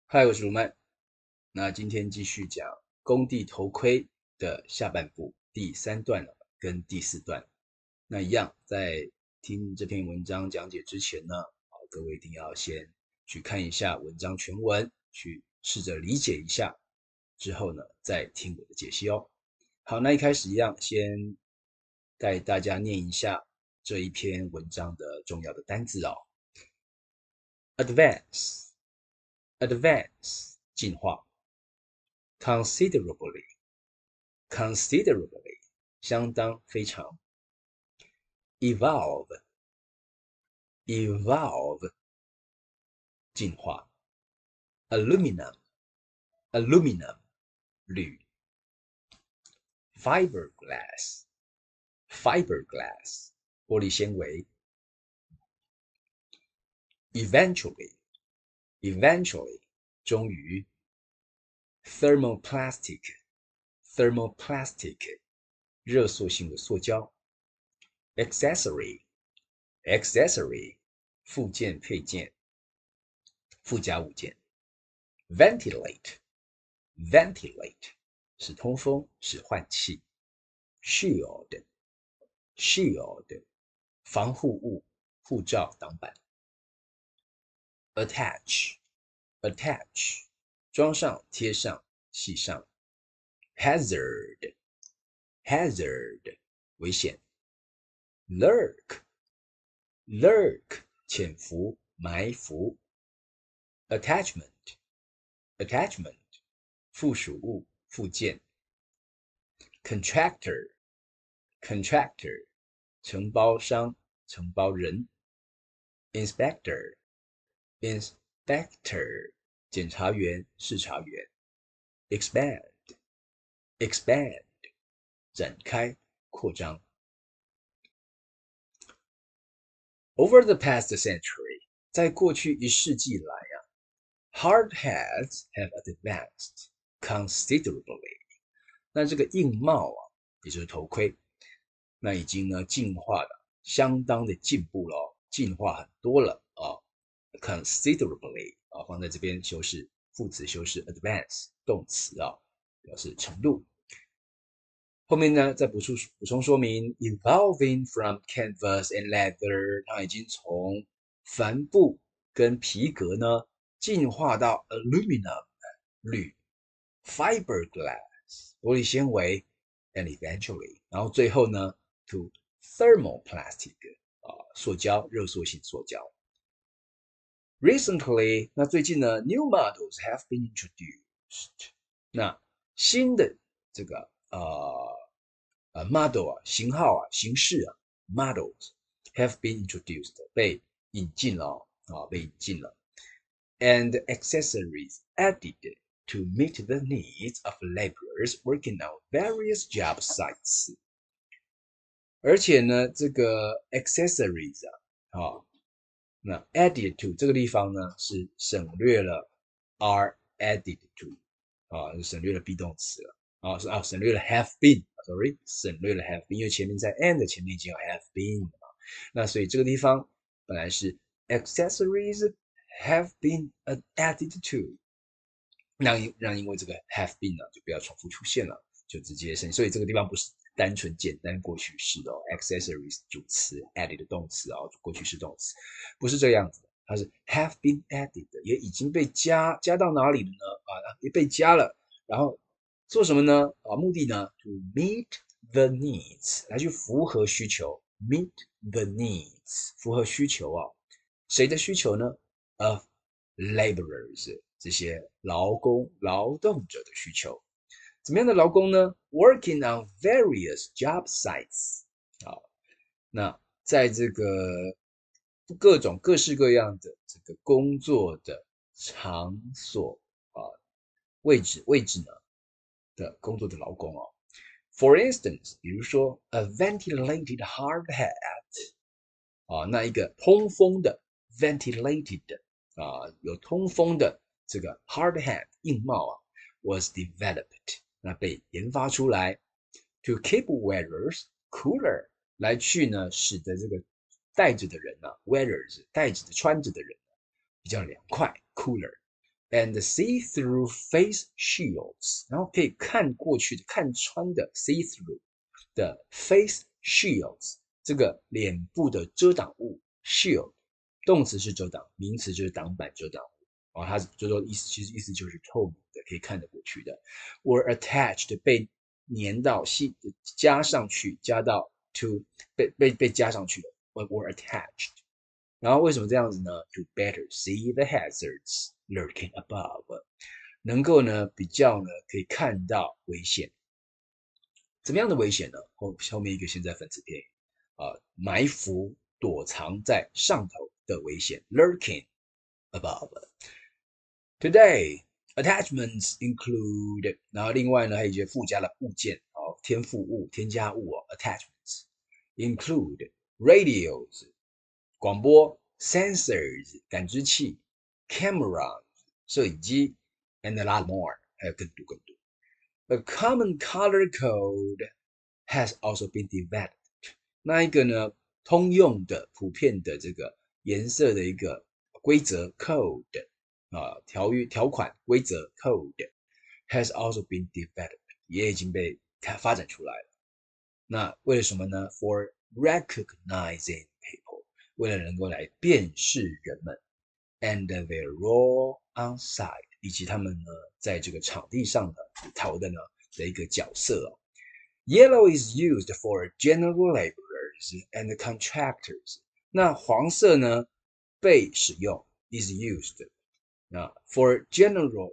嗨，我是鲁曼。那今天继续讲工地头盔的下半部第3段跟第4段。那一样，在听这篇文章讲解之前呢，各位一定要先去看一下文章全文，去试着理解一下，之后呢再听我的解析哦。好，那一开始一样，先带大家念一下这一篇文章的重要的单字哦。Advance， advance 进化。considerably， considerably 相当非常。evolve， evolve 进化。aluminum， aluminum 铝。fiberglass， fiberglass 玻璃纤维。eventually， eventually 终于。thermoplastic， thermoplastic 热塑性的塑胶。accessory， accessory 附件配件，附加物件。ventilate， ventilate 使通风，使换气。shield， shield 防护物，护罩挡板。attach， attach 装上，贴上，系上。hazard， hazard 危险。lurk， lurk 潜伏，埋伏。attachment， attachment 附属物，附件。contractor， contractor 承包商，承包人。inspector， inspector 检察员，视察员。expand， expand 展开，扩张。Over the past century， 在过去1世纪来hard hats have advanced considerably。那这个硬帽也就是头盔，那已经呢进化了，相当的进步了，进化很多了considerably 放在这边修饰副词修饰 advance 动词表示程度。后面呢再补充说明 evolving from canvas and leather， 它已经从帆布跟皮革呢进化到 aluminum 铝 fiberglass 玻璃纤维 and eventually 然后最后呢 to thermoplastic 塑胶热塑性塑胶。Recently 那最近呢 new models have been introduced， 那新的这个model 型号形式models have been introduced 被引进了被引进了。and accessories added to meet the needs of laborers working on various job sites。而且呢，这个 accessories 那 added to 这个地方呢是省略了 are added to 省略了 be 动词了省略了 have been sorry 省略了 have been， 因为前面在 and 前面已经有 have been 那所以这个地方本来是 accessories have been added to， 让因为这个 have been 就不要重复出现了，就直接所以这个地方不是单纯简单过去式的accessories 主词 added 动词过去式动词，不是这样子的，它是 have been added 也已经被加到哪里了呢也被加了，然后做什么呢目的呢 to meet the needs 来去符合需求 meet the needs 符合需求谁的需求呢 of laborers 这些劳动者的需求。怎么样的劳工呢 working on various job sites 那在这个各式各样的这个工作的场所位置呢的工作的劳工For instance， 比如说 a ventilated hard hat 那一个通风的 ventilated有通风的这个 hard hat 硬帽was developed 那被研发出来 to keep wearers cooler 来去呢使得这个戴着的人wearers 戴着的穿着的人比较凉快 cooler and see-through face shields， 然后可以看过去的、看穿的 see-through 的 face shields， 这个脸部的遮挡物 shield， 动词是遮挡，名词就是挡板、遮挡物。它就说其实意思就是透明的，可以看得过去的。Were attached 被粘到、加上去、加到 to 被加上去的 were attached。然后为什么这样子呢 ？To better see the hazards lurking above， 能够呢比较呢可以看到危险。怎么样的危险呢？后面一个现在分词片语埋伏、躲藏在上头的危险 ，lurking above。Today attachments include， 然后另外呢还有一些附加的部件添附物、添加物attachments include radios。广播 sensors 感知器 cameras 摄影机 and a lot more 还有更多。A common color code has also been developed。 那一个呢通用的普遍的这个颜色的一个规则 code 条款规则 code has also been developed， 也已经被发展出来了。那为了什么呢 ？For recognizing people， 为了能够来辨识人们 ，and their role on site， 以及他们呢在这个场地上的头的呢的一个角色Yellow is used for general laborers and contractors。那黄色呢被使用 is used for general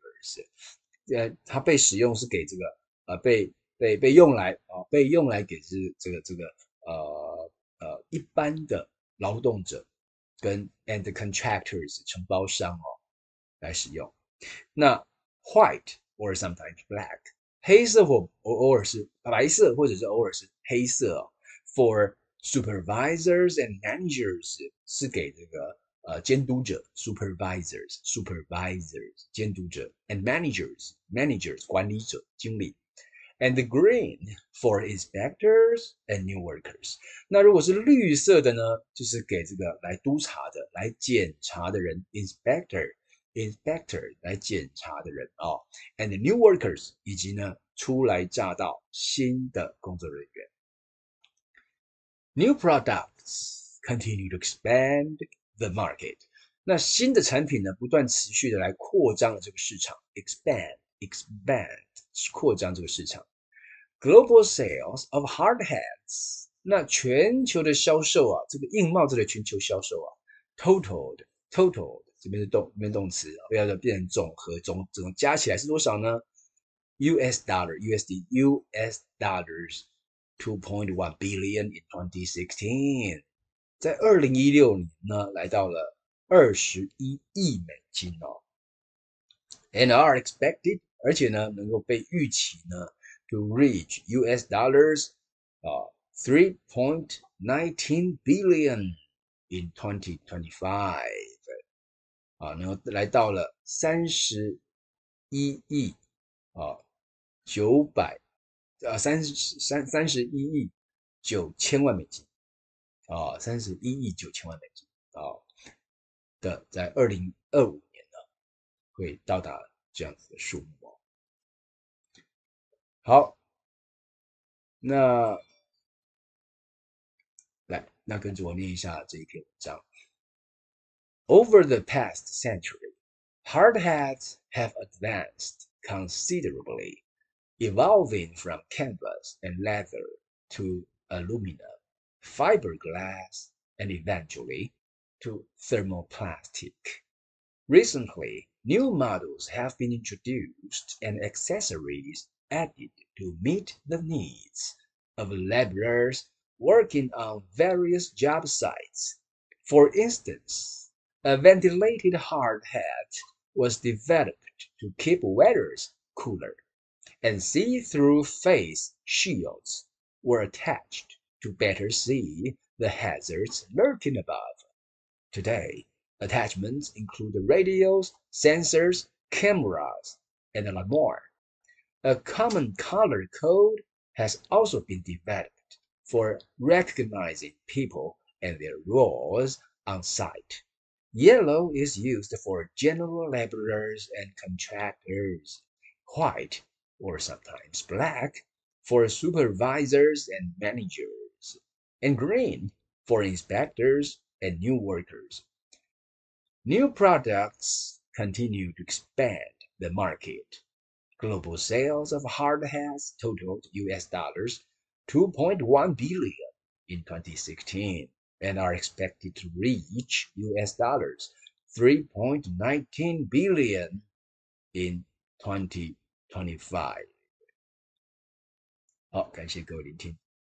laborers， 它被使用是给这个被用来给这个一般的劳动者跟 and contractors 承包商来使用。那 white or sometimes black， 黑色或偶尔是白色，或者是偶尔是黑色for supervisors and managers 是给这个监督者 supervisors 监督者 and managers 管理者经理 and the green for inspectors and new workers。 那如果是绿色的呢，就是给这个来督查的、来检查的人 inspector 来检查的人and the new workers 以及呢初来乍到新的工作人员。New products continue to expand the market。 那新的产品呢不断持续的来扩张了这个市场 expand 扩张这个市场。Global sales of hard hats， 那全球的销售这个硬帽子的全球销售totaled 这边是动词，要变成总和总加起来是多少呢 ？US dollars 2.1 billion in 2016， 在2016年呢来到了21亿美金and are expected， 而且呢能够被预期呢 to reach US dollars 3.19 billion in 2025。然后来到了31亿31亿9千万美金31亿9千万美金的，在2025年呢会到达这样子的数目好，那跟着我念一下这一篇文章。Over the past century, hard hats have advanced considerably, evolving from canvas and leather to aluminum, fiberglass, and eventually to thermoplastic. Recently, new models have been introduced and accessories added to meet the needs of laborers working on various job sites. For instance, a ventilated hard hat was developed to keep wearers cooler, and see-through face shields were attached to better see the hazards lurking above. Today, attachments include radios, sensors, cameras, and a lot more. A common color code has also been developed for recognizing people and their roles on site. Yellow is used for general laborers and contractors. White, or sometimes black, for supervisors and managers. And green for inspectors and new workers. New products continue to expand the market. Global sales of hard hats totaled US dollars 2.1 billion in 2016 and are expected to reach US dollars 3.19 billion in 2025. 好，感谢各位聆听。